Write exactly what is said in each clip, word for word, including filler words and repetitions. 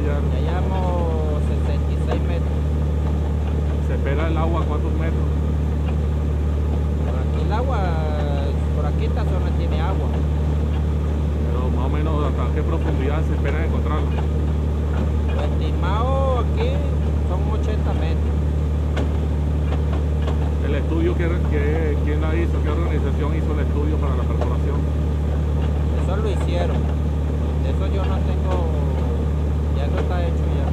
allá? Ya llevamos sesenta y seis metros. ¿Se espera el agua a cuántos metros? Por aquí el agua, por aquí esta zona tiene agua. Pero más o menos hasta qué profundidad se espera encontrarlo. Lo estimado aquí son ochenta metros. ¿El estudio que, que, quién la hizo? ¿Qué organización hizo el estudio para la perforación? Eso lo hicieron. Eso yo no tengo, ya eso está hecho ya.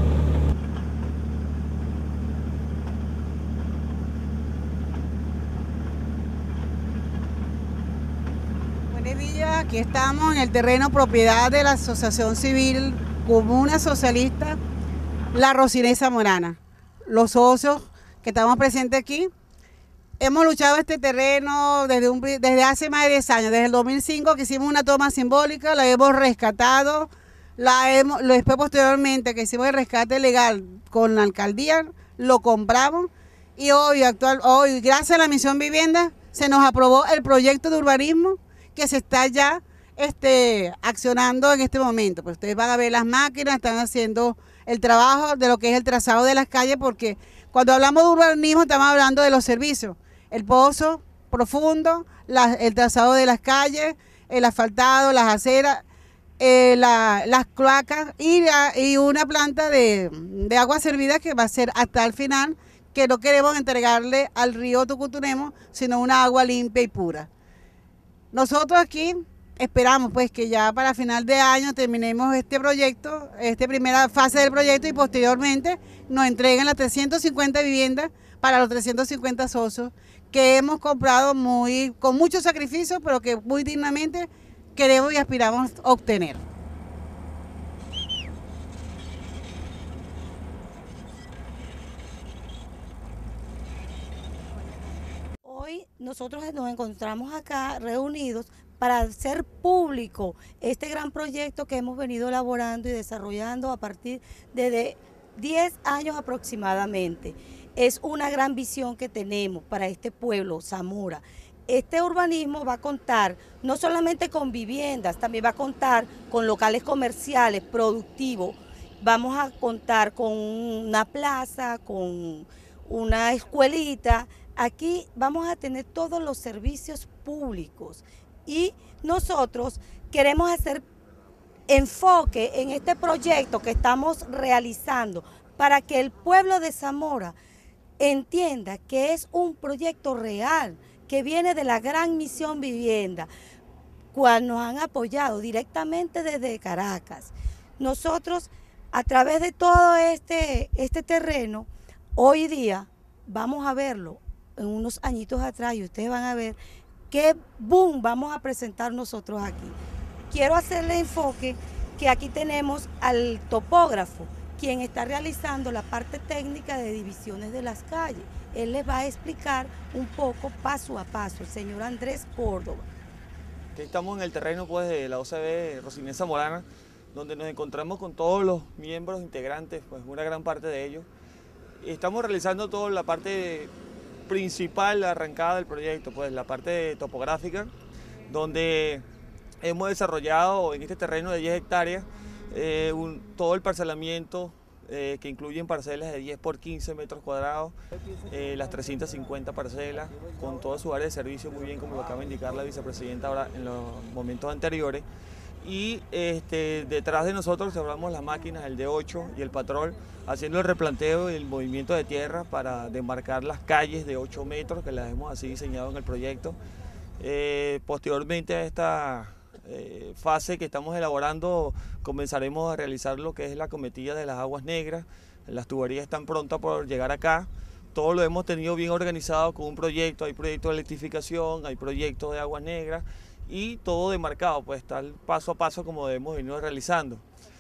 Buenos días, aquí estamos en el terreno propiedad de la Asociación Civil Comuna Socialista La Rosiné Zamorana. Los socios que estamos presentes aquí hemos luchado este terreno desde, un, desde hace más de diez años, desde el dos mil cinco que hicimos una toma simbólica, la hemos rescatado, la hemos, después posteriormente que hicimos el rescate legal con la alcaldía, lo compramos y hoy, actual, hoy gracias a la Misión Vivienda se nos aprobó el proyecto de urbanismo que se está ya este, accionando en este momento. Pues ustedes van a ver las máquinas, están haciendo el trabajo de lo que es el trazado de las calles, porque cuando hablamos de urbanismo estamos hablando de los servicios, el pozo profundo, la, el trazado de las calles, el asfaltado, las aceras, eh, la, las cloacas y, la, y una planta de, de agua servida que va a ser hasta el final, que no queremos entregarle al río Tucutunemo, sino una agua limpia y pura. Nosotros aquí esperamos pues que ya para final de año terminemos este proyecto, esta primera fase del proyecto y posteriormente nos entreguen las trescientas cincuenta viviendas para los trescientos cincuenta socios que hemos comprado muy, con mucho sacrificio, pero que muy dignamente queremos y aspiramos a obtener. Hoy nosotros nos encontramos acá reunidos para hacer público este gran proyecto que hemos venido elaborando y desarrollando a partir de diez años aproximadamente. Es una gran visión que tenemos para este pueblo, Zamora. Este urbanismo va a contar no solamente con viviendas, también va a contar con locales comerciales, productivos. Vamos a contar con una plaza, con una escuelita. Aquí vamos a tener todos los servicios públicos y nosotros queremos hacer enfoque en este proyecto que estamos realizando para que el pueblo de Zamora entienda que es un proyecto real, que viene de la Gran Misión Vivienda, cual nos han apoyado directamente desde Caracas. Nosotros, a través de todo este, este terreno, hoy día vamos a verlo en unos añitos atrás y ustedes van a ver qué boom vamos a presentar nosotros aquí. Quiero hacerle enfoque que aquí tenemos al topógrafo, quien está realizando la parte técnica de divisiones de las calles. Él les va a explicar un poco paso a paso, el señor Andrés Córdoba. Aquí estamos en el terreno pues, de la O C B Rosiné Zamorana, donde nos encontramos con todos los miembros integrantes, pues una gran parte de ellos. Y estamos realizando toda la parte principal, la arrancada del proyecto, pues la parte topográfica, donde hemos desarrollado en este terreno de diez hectáreas eh, un, todo el parcelamiento eh, que incluyen parcelas de diez por quince metros cuadrados, eh, las trescientas cincuenta parcelas, con toda su área de servicio, muy bien como lo acaba de indicar la vicepresidenta ahora en los momentos anteriores. Y este, detrás de nosotros cerramos las máquinas, el D ocho y el Patrol, haciendo el replanteo y el movimiento de tierra para demarcar las calles de ocho metros, que las hemos así diseñado en el proyecto. Eh, posteriormente a esta eh, fase que estamos elaborando, comenzaremos a realizar lo que es la cometilla de las aguas negras. Las tuberías están prontas por llegar acá. Todo lo hemos tenido bien organizado con un proyecto, hay proyectos de electrificación, hay proyectos de aguas negras, y todo demarcado, pues está el paso a paso como debemos venir realizando.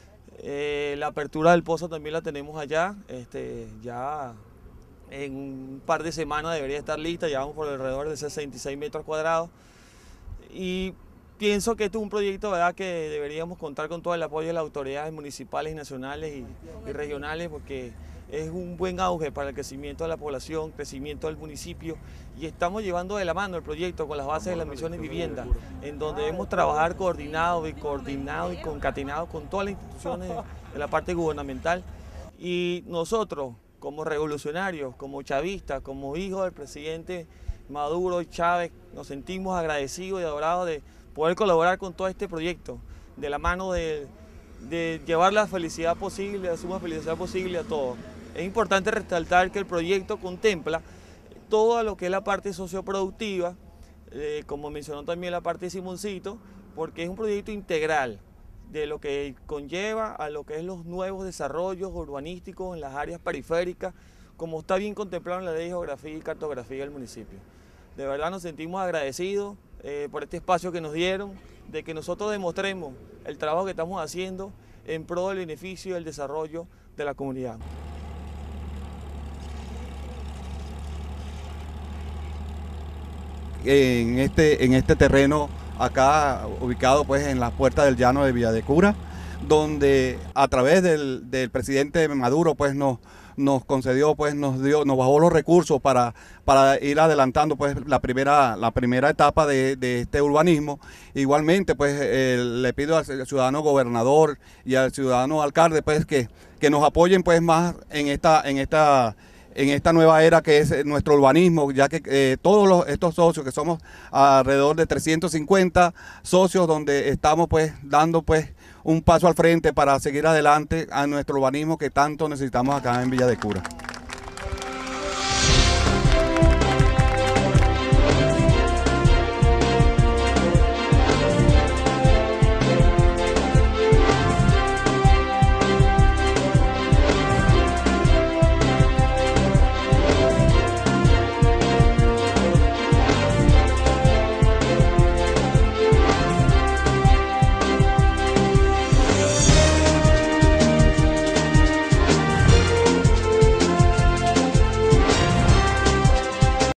Eh, la apertura del pozo también la tenemos allá, este, ya en un par de semanas debería estar lista, ya vamos por alrededor de sesenta y seis metros cuadrados. Y pienso que este es un proyecto, ¿verdad?, que deberíamos contar con todo el apoyo de las autoridades municipales y nacionales y, y regionales, porque es un buen auge para el crecimiento de la población, crecimiento del municipio, y estamos llevando de la mano el proyecto con las bases de las misiones vivienda, en donde debemos trabajar coordinado y coordinado y concatenado con todas las instituciones de la parte gubernamental, y nosotros como revolucionarios, como chavistas, como hijos del presidente Maduro y Chávez, nos sentimos agradecidos y adorados de poder colaborar con todo este proyecto, de la mano de, de llevar la felicidad posible, la suma felicidad posible a todos. Es importante resaltar que el proyecto contempla todo lo que es la parte socioproductiva, eh, como mencionó también la parte de Simoncito, porque es un proyecto integral de lo que conlleva a lo que es los nuevos desarrollos urbanísticos en las áreas periféricas, como está bien contemplado en la Ley de Geografía y Cartografía del municipio. De verdad nos sentimos agradecidos eh, por este espacio que nos dieron, de que nosotros demostremos el trabajo que estamos haciendo en pro del beneficio y el desarrollo de la comunidad. En este, en este terreno acá ubicado pues en las puertas del llano de Villa de Cura, donde a través del, del presidente Maduro pues nos, nos concedió, pues nos dio, nos bajó los recursos para, para ir adelantando pues la primera, la primera etapa de, de este urbanismo. Igualmente pues eh, le pido al ciudadano gobernador y al ciudadano alcalde pues que, que nos apoyen pues más en esta, en esta en esta nueva era que es nuestro urbanismo, ya que eh, todos los, estos socios, que somos alrededor de trescientos cincuenta socios, donde estamos pues dando pues un paso al frente para seguir adelante a nuestro urbanismo que tanto necesitamos acá en Villa de Cura.